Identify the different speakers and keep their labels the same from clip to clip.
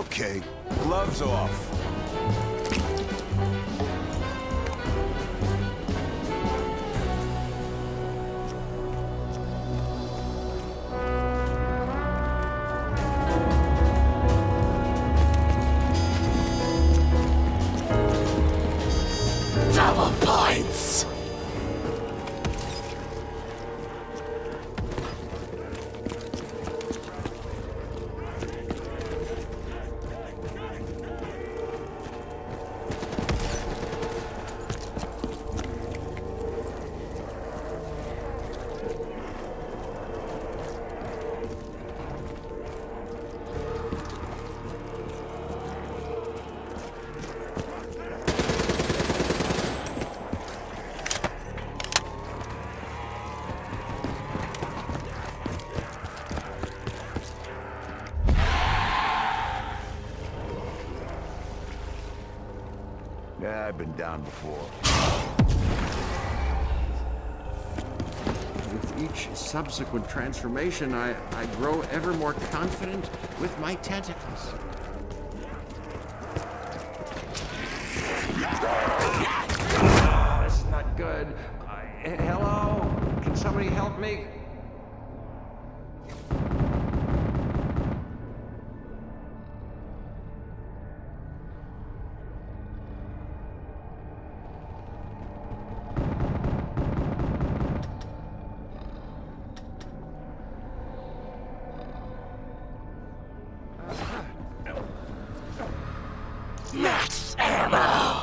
Speaker 1: Okay, gloves off.
Speaker 2: Double points!
Speaker 1: Yeah, I've been down before.
Speaker 3: With each subsequent transformation, I grow ever more confident with my tentacles. This is not good. Hello? Can somebody help me?
Speaker 2: Max ammo!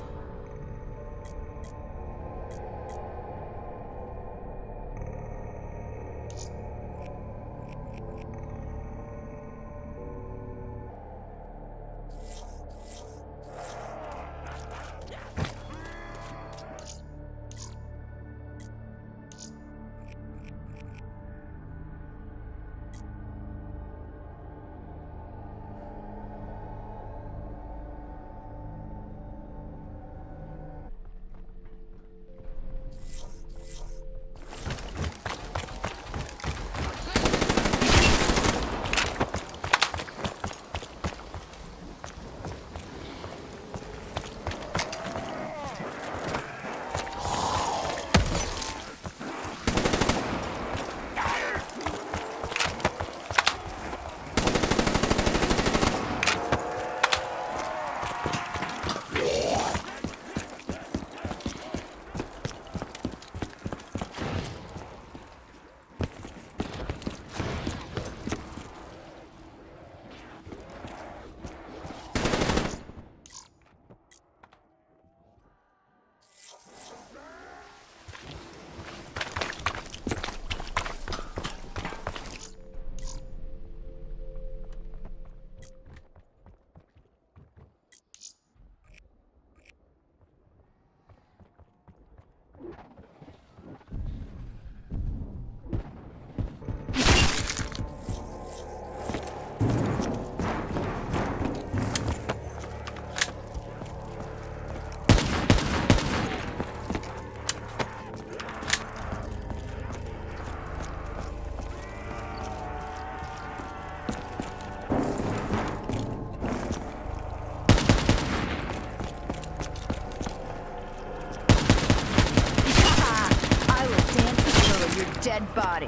Speaker 4: Dead body.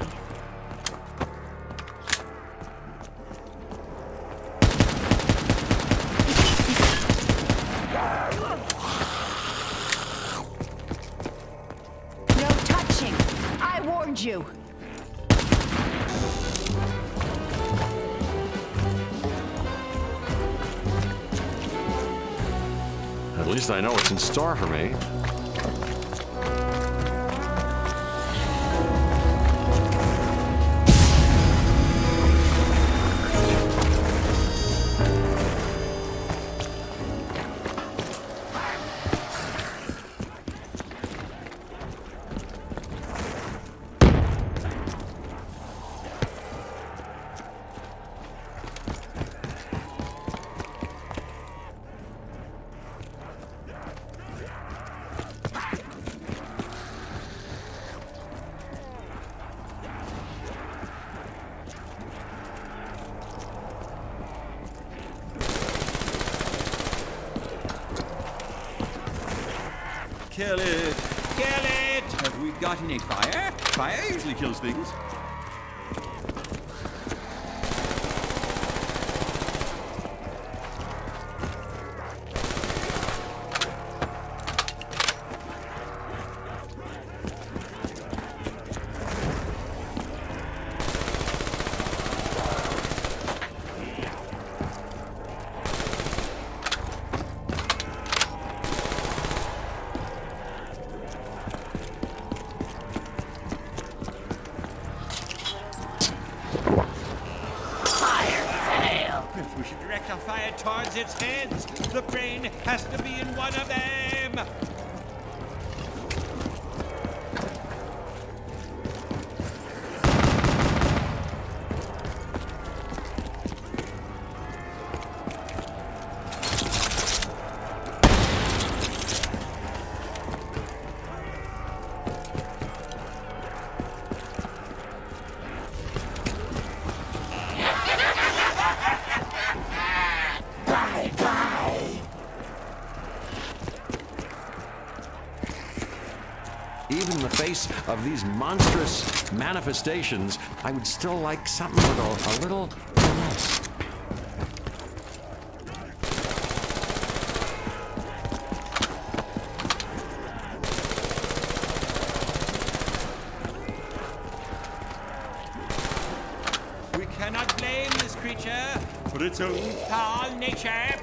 Speaker 4: No touching! I warned you!
Speaker 3: At least I know what's in store for me.
Speaker 5: Kill it! Kill it! Have we got any fire? Fire usually kills things. If we should direct our fire towards its heads, the brain has to be in one of them!
Speaker 3: Even in the face of these monstrous manifestations, I would still like something with a little finesse.
Speaker 5: We cannot blame this creature for its own foul nature.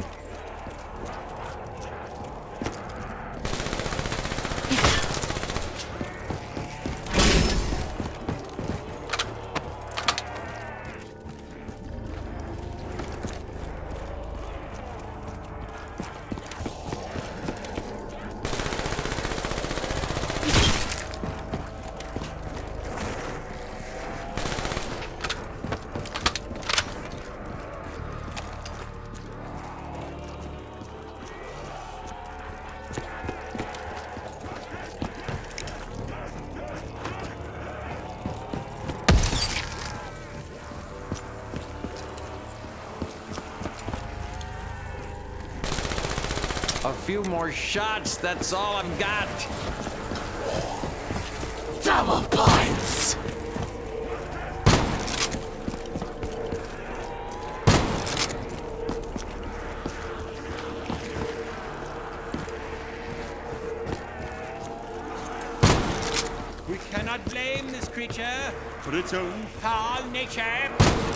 Speaker 3: A few more shots, that's all I've got.
Speaker 2: Double points!
Speaker 5: We cannot blame this creature for its own foul nature.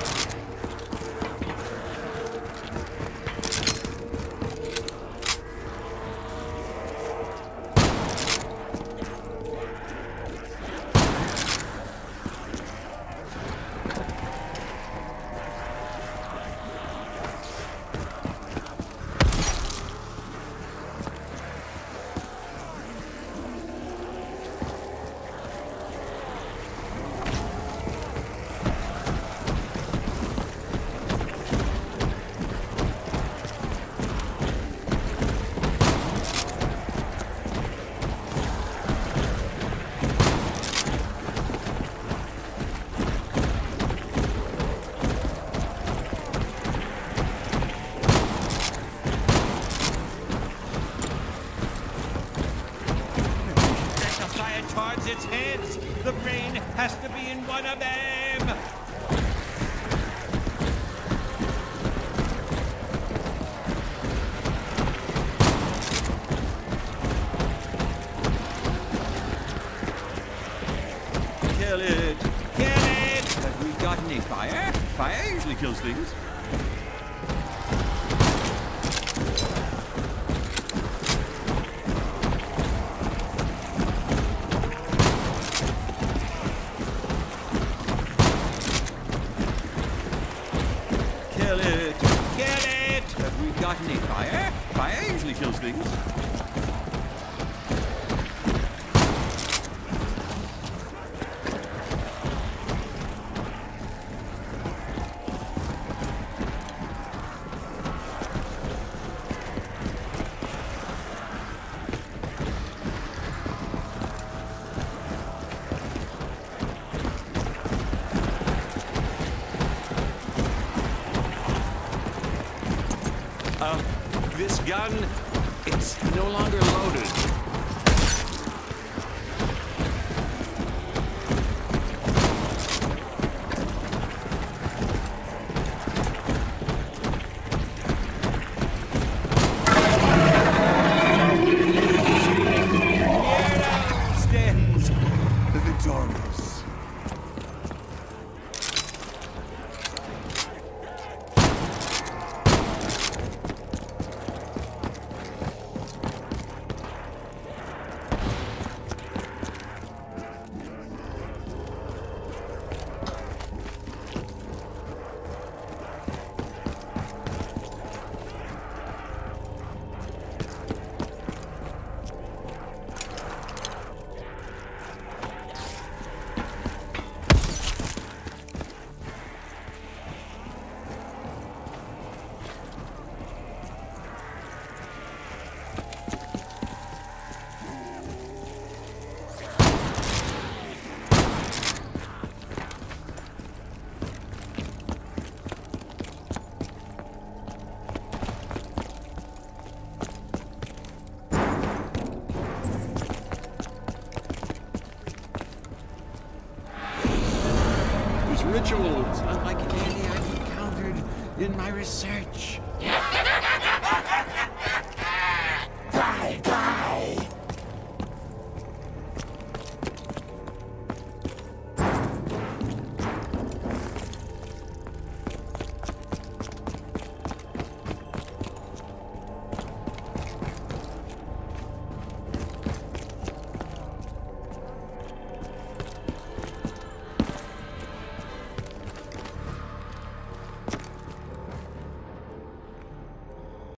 Speaker 5: Towards its heads, the brain has to be in one of them. Kill it! Kill it! Have we got any fire? Fire usually kills things. Kill it! Kill it! Have we got any fire? Fire usually kills things.
Speaker 3: This gun, it's no longer loaded. rituals unlike any I've encountered in my research.